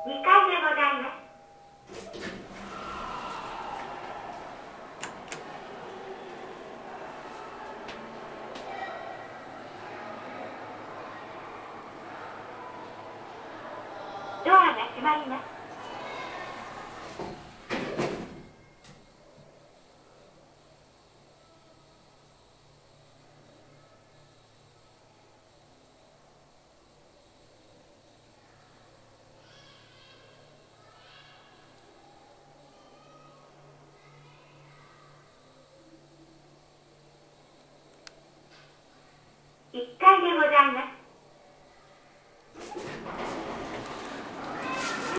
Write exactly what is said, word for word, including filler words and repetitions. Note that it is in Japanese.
にかいでございます。ドアが閉まります。いっかいでございます。